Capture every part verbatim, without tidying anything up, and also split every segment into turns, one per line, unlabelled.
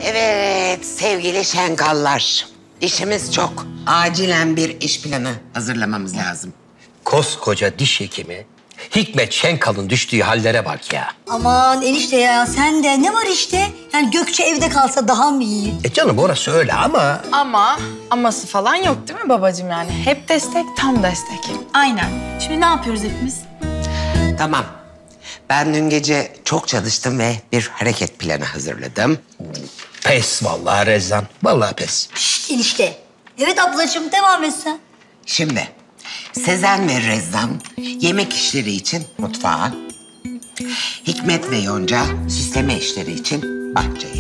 Evet sevgili şengallar. İşimiz çok. Acilen bir iş planı hazırlamamız lazım.
Koskoca diş hekimi Hikmet Şenkal'ın düştüğü hallere bak ya.
Aman enişte ya sen de ne var işte? Yani Gökçe evde kalsa daha mı iyi?
E canım orası öyle ama...
Ama aması falan yok değil mi babacığım yani? Hep destek, tam destek.
Aynen. Şimdi ne yapıyoruz hepimiz?
Tamam. Ben dün gece çok çalıştım ve bir hareket planı hazırladım.
Pes vallahi Rezan. Vallahi pes.
Şşt enişte. Evet ablacığım devam et sen.
Şimdi Sezen ve Rezzan yemek işleri için mutfağa, Hikmet ve Yonca süsleme işleri için bahçeye.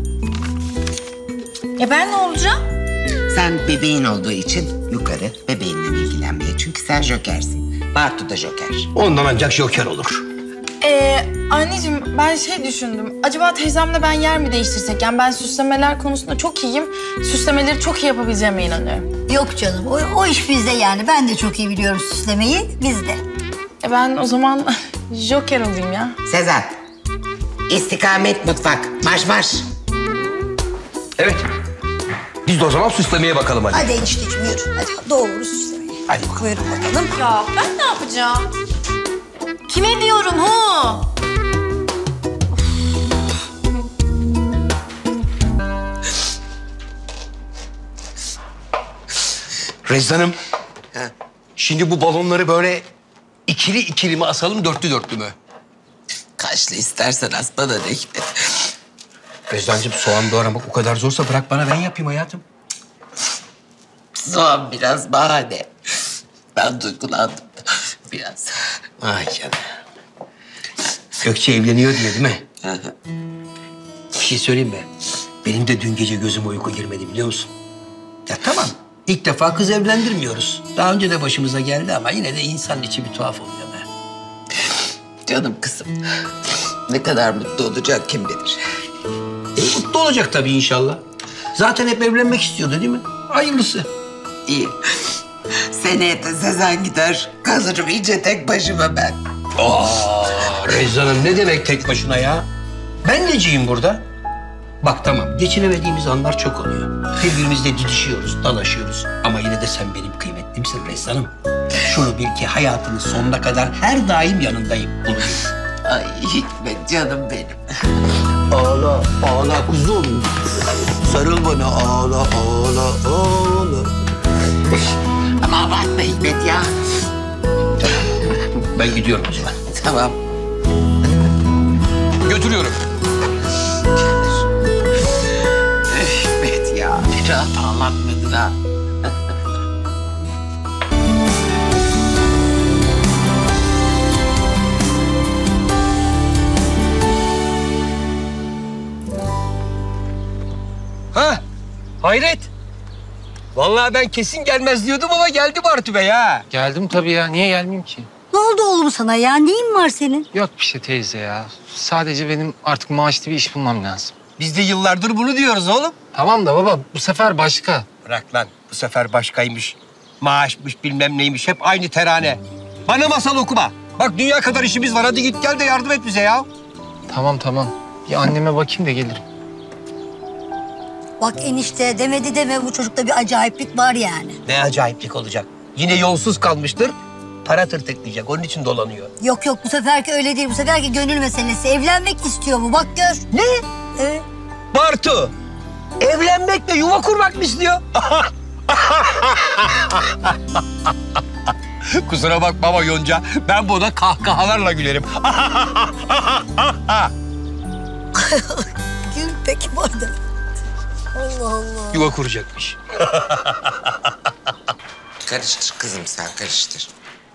E ben ne olacağım?
Sen bebeğin olduğu için yukarı bebeğinle ilgilenmeye. Çünkü sen jokersin. Bartu da joker.
Ondan ancak joker olur.
Ee, anneciğim ben şey düşündüm. Acaba teyzemle ben yer mi değiştirsek? Yani ben süslemeler konusunda çok iyiyim. Süslemeleri çok iyi yapabileceğime inanıyorum.
Yok canım o, o iş bizde yani. Ben de çok iyi biliyorum süslemeyi bizde.
E ben o zaman joker olayım ya.
Sezen, istikamet mutfak. Marş marş.
Evet. Biz de o zaman süslemeye bakalım hadi.
Hadi enişteciğim yürü. Hadi doğru süslemeyi.
Hadi bakalım.
Buyurun bakalım.
Ya ben ne yapacağım? Kime diyorum hu?
Rezan'ım.
Ha.
Şimdi bu balonları böyle ikili ikili mi asalım, dörtlü dörtlü mü?
Kaçlı istersen as bana da Hikmet.
Rezan'cığım soğan doğramak o kadar zorsa bırak bana ben yapayım hayatım.
Soğan biraz bahane. Ben duygulandım biraz.
Ay canım. Gökçe evleniyor diye değil mi? Bir şey söyleyeyim mi? Benim de dün gece gözüme uyku girmedi biliyor musun? Ya tamam. İlk defa kız evlendirmiyoruz. Daha önce de başımıza geldi ama yine de insan içi bir tuhaf oluyor be.
Canım kızım. Ne kadar mutlu olacak kim bilir.
E, mutlu olacak tabii inşallah. Zaten hep evlenmek istiyordu değil mi? Hayırlısı.
İyi. Seneye de Sezen gider. Kalırım iyice tek başıma ben.
Aa, Rezan'ım ne demek tek başına ya? Ben neciyim burada? Bak tamam, geçinemediğimiz anlar çok oluyor. Birbirimizle didişiyoruz, dalaşıyoruz. Ama yine de sen benim kıymetlimsin Rezan'ım. Şunu bil ki hayatının sonuna kadar her daim yanındayım. Bunu bil.
Ay Hikmet canım benim.
Ağla, ağla kuzum. Sarıl bana, ağla, ağla, ağla.
Ama abartma Hikmet ya.
Ben gidiyorum o zaman.
Tamam.
Götürüyorum.
Hikmet ya. Bir rahat ağlatmadın ha.
Ha, hayret. Vallahi ben kesin gelmez diyordum ama geldi Bartu Bey ha.
Geldim tabii ya. Niye gelmeyeyim ki?
Ne oldu oğlum sana ya? Neyin var senin?
Yok bir şey teyze ya. Sadece benim artık maaşlı bir iş bulmam lazım.
Biz de yıllardır bunu diyoruz oğlum.
Tamam da baba bu sefer başka.
Bırak lan, bu sefer başkaymış. Maaşmış bilmem neymiş, hep aynı terane. Bana masal okuma. Bak dünya kadar işimiz var, hadi git gel de yardım et bize ya.
Tamam tamam. Bir anneme bakayım da gelirim.
Bak enişte demedi deme bu çocukta bir acayiplik var yani.
Ne acayiplik olacak. Yine yolsuz kalmıştır, para tırtıklayacak, onun için dolanıyor.
Yok yok bu seferki öyle değil. Bu seferki gönül meselesi. Evlenmek istiyor bu bak gör.
Ne?
Evet.
Bartu, evlenmekle yuva kurmak mı istiyor? Kusura bakma ama Yonca, ben buna kahkahalarla gülerim.
Gül peki madem. Allah Allah.
Yuva kuracakmış.
Karıştır kızım sen karıştır.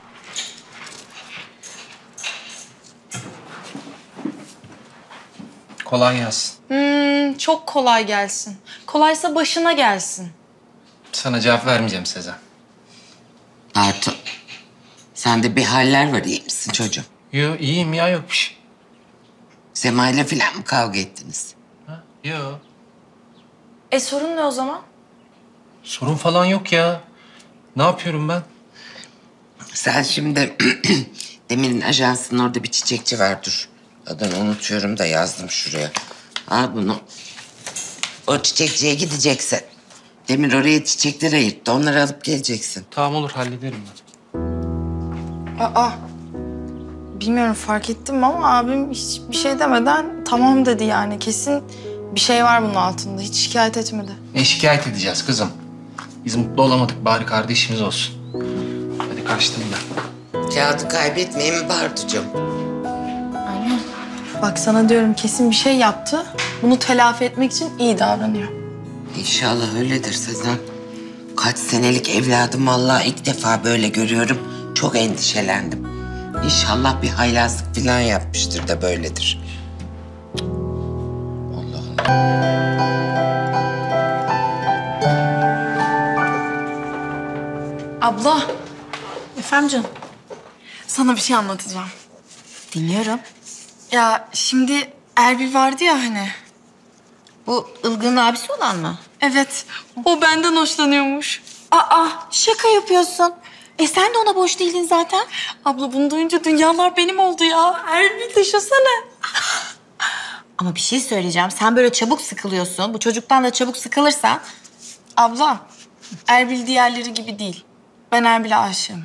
Kolay gelsin.
Hmm, çok kolay gelsin. Kolaysa başına gelsin.
Sana cevap vermeyeceğim Sezen.
Bartu. Sende bir haller var iyi misin çocuğum?
Yo iyiyim ya yok bir şey.
Sema'yla falan mı kavga ettiniz?
Ha? Yo.
E sorun ne o zaman?
Sorun falan yok ya. Ne yapıyorum ben?
Sen şimdi Demir'in ajansının orada bir çiçekçi var dur. Adını unutuyorum da yazdım şuraya. Al bunu. O çiçekçiye gideceksin. Demir oraya çiçekleri ayırttı. Onları alıp geleceksin.
Tamam olur hallederim ben.
Aa. Bilmiyorum fark ettim ama abim hiçbir şey demeden tamam dedi yani. Kesin bir şey var bunun altında. Hiç şikayet etmedi.
Ne şikayet edeceğiz kızım? Biz mutlu olamadık bari kardeşimiz olsun. Hadi kaçtım ben.
Kağıdı kaybetmeyin mi Bartucuğum?
Aynen. Bak sana diyorum kesin bir şey yaptı. Bunu telafi etmek için iyi davranıyor.
İnşallah öyledir Sezen. Kaç senelik evladım vallahi ilk defa böyle görüyorum. Çok endişelendim. İnşallah bir haylazlık falan yapmıştır da böyledir. Allah Allah.
Abla,
Efendim canım.
sana bir şey anlatacağım.
Dinliyorum.
Ya şimdi Erbil vardı ya hani.
Bu Ilgın'ın abisi olan mı?
Evet, o benden hoşlanıyormuş.
Aa, şaka yapıyorsun. E sen de ona boş değildin zaten.
Abla bunu duyunca dünyalar benim oldu ya. Erbil düşünsene.
Ama bir şey söyleyeceğim. Sen böyle çabuk sıkılıyorsun. Bu çocuktan da çabuk sıkılırsan.
Abla, Erbil diğerleri gibi değil. Ben Erbil'e aşığım.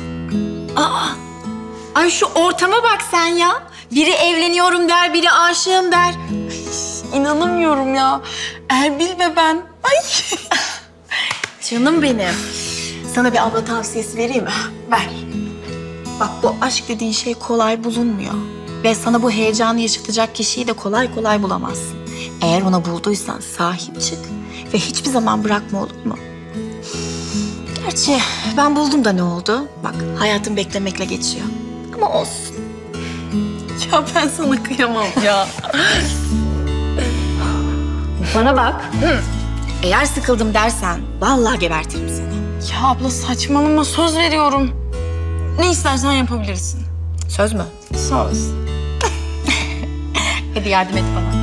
Ay şu ortama bak sen ya. Biri evleniyorum der, biri aşığım der.
İnanamıyorum ya. Erbil ve ben. Ay.
Canım benim. Sana bir abla tavsiyesi vereyim mi?
Ver.
Bak bu aşk dediğin şey kolay bulunmuyor. Ve sana bu heyecanı yaşatacak kişiyi de kolay kolay bulamazsın. Eğer ona bulduysan sahip çık ve hiçbir zaman bırakma, olur mu? Gerçi ben buldum da ne oldu? Bak hayatım beklemekle geçiyor. Ama olsun.
Ya ben sana kıyamam ya.
Bana bak. Eğer sıkıldım dersen vallahi gebertirim seni.
Ya abla saçmalama, söz veriyorum. Ne istersen yapabilirsin.
Söz mü?
Söz.
Hadi yardım et bana.